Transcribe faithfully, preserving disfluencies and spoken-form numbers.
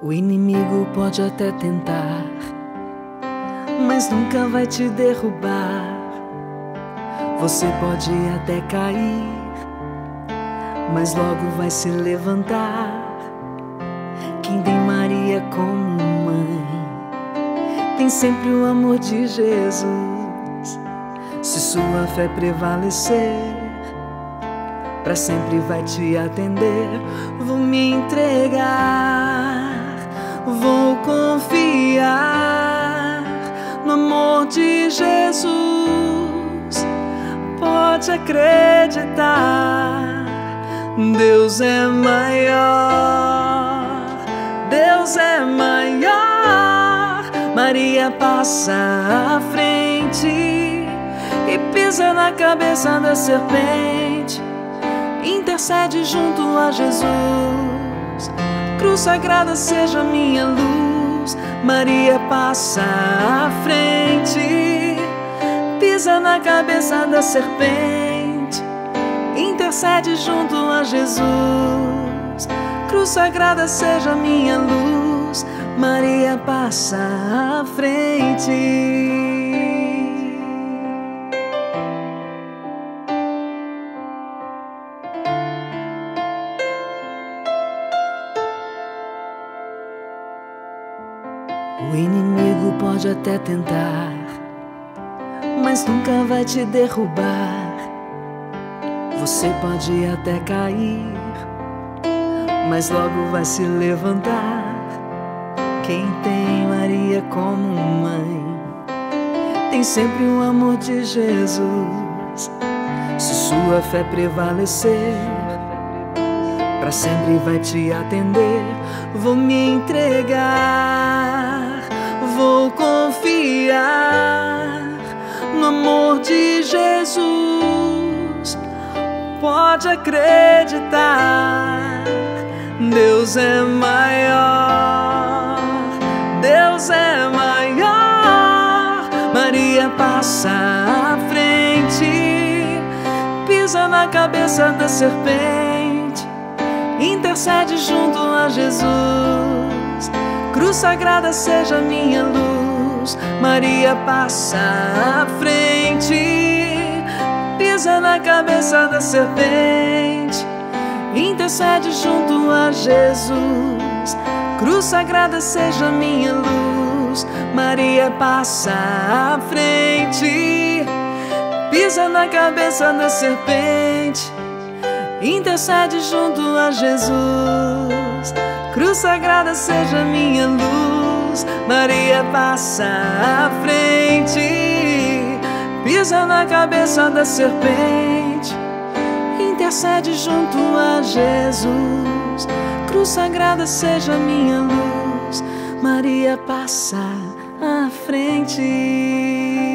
O inimigo pode até tentar, mas nunca vai te derrubar. Você pode até cair, mas logo vai se levantar. Quem tem Maria como mãe tem sempre o amor de Jesus. Se sua fé prevalecer, pra sempre vai te atender. Vou me entregar, vou confiar no amor de Jesus. Pode acreditar, Deus é maior, Deus é maior. Maria passa à frente e pisa na cabeça da serpente, intercede junto a Jesus. Cruz sagrada seja minha luz. Maria passa à frente, pisa na cabeça da serpente, intercede junto a Jesus. Cruz sagrada seja minha luz. Maria passa à frente. O inimigo pode até tentar, mas nunca vai te derrubar. Você pode até cair, mas logo vai se levantar. Quem tem Maria como mãe tem sempre o amor de Jesus. Se sua fé prevalecer, pra sempre vai te atender. Vou me entregar, vou confiar no amor de Jesus. Pode acreditar, Deus é maior, Deus é maior. Maria passa à frente, pisa na cabeça da serpente, intercede junto a Jesus. Cruz sagrada seja minha luz. Maria passa à frente, pisa na cabeça da serpente, intercede junto a Jesus. Cruz sagrada seja minha luz. Maria passa à frente, pisa na cabeça da serpente, intercede junto a Jesus. Cruz sagrada seja minha luz. Maria passa à frente, pisa na cabeça da serpente, intercede junto a Jesus. Cruz sagrada seja minha luz. Maria passa à frente.